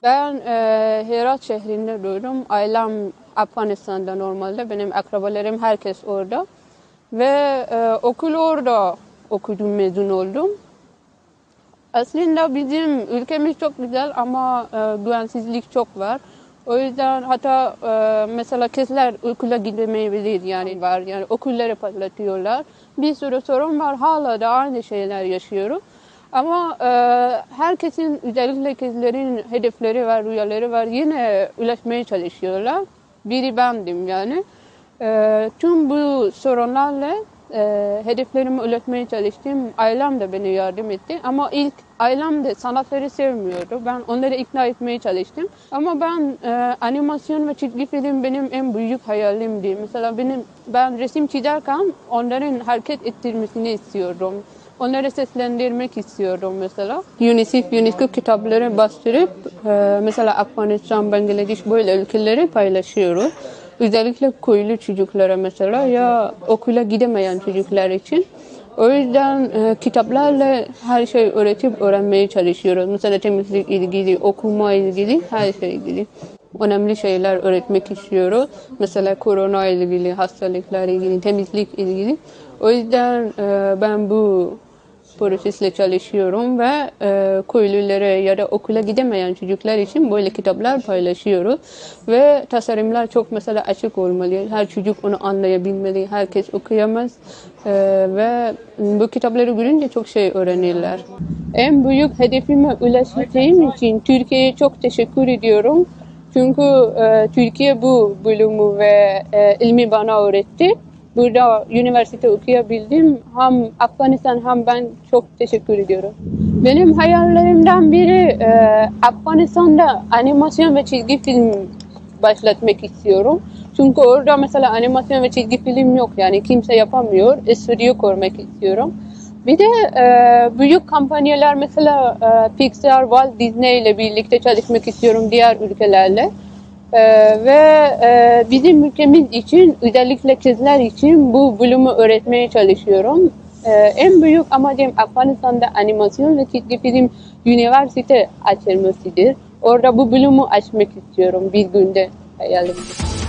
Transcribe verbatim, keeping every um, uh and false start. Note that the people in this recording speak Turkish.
Ben e, Herat şehrinde doğdum. Ailem Afganistan'da normalde. Benim akrabalarım herkes orada. Ve e, okul orada okudum, mezun oldum. Aslında bizim ülkemiz çok güzel ama e, güvensizlik çok var. O yüzden hatta e, mesela kızlar okula gidemeyebilir yani var. Yani okulları patlatıyorlar. Bir sürü sorun var. Hala da aynı şeyler yaşıyoruz. Ama e, herkesin özellikle kızların hedefleri var, rüyaları var. Yine ulaşmaya çalışıyorlar. Biri bendim yani. E, tüm bu sorunlarla e, hedeflerime ulaşmaya çalıştım. Ailem de beni yardım etti. Ama ilk ailem de sanatları sevmiyordu. Ben onları ikna etmeye çalıştım. Ama ben e, animasyon ve çizgi film benim en büyük hayalimdi. Mesela benim ben resim çizerken onların hareket ettirmesini istiyorum. Onları seslendirmek istiyorum mesela. UNICEF, UNESCO kitapları bastırıp e, mesela Afganistan, Bangladeş böyle ülkeleri paylaşıyoruz. Özellikle köylü çocuklara mesela ya okula gidemeyen çocuklar için. O yüzden e, kitaplarla her şey öğretip öğrenmeye çalışıyoruz. Mesela temizlik ilgili, okuma ilgili, her şey ilgili. Önemli şeyler öğretmek istiyoruz. Mesela korona ilgili, hastalıklar ilgili, temizlik ilgili. O yüzden e, ben bu prosesle çalışıyorum ve e, köylülere ya da okula gidemeyen çocuklar için böyle kitaplar paylaşıyoruz. Ve tasarımlar çok mesela açık olmalı. Her çocuk onu anlayabilmeli. Herkes okuyamaz. E, ve bu kitapları görünce çok şey öğrenirler. En büyük hedefime ulaştığım için Türkiye'ye çok teşekkür ediyorum. Çünkü e, Türkiye bu bölümü ve e, ilmi bana öğretti. Burada üniversite okuyabildim. Hem Afganistan hem ben çok teşekkür ediyorum. Benim hayallerimden biri e, Afganistan'da animasyon ve çizgi film başlatmak istiyorum. Çünkü orada mesela animasyon ve çizgi film yok. Yani kimse yapamıyor. Stüdyo kurmak istiyorum. Bir de e, büyük kampanyalar mesela e, Pixar, Walt Disney ile birlikte çalışmak istiyorum diğer ülkelerle. Ee, ve e, bizim ülkemiz için özellikle kızlar için bu bölümü öğretmeye çalışıyorum. Ee, en büyük amacım Afganistan'da animasyon ve çizgi film üniversite açılmasıdır. Orada bu bölümü açmak istiyorum bir günde hayalimde.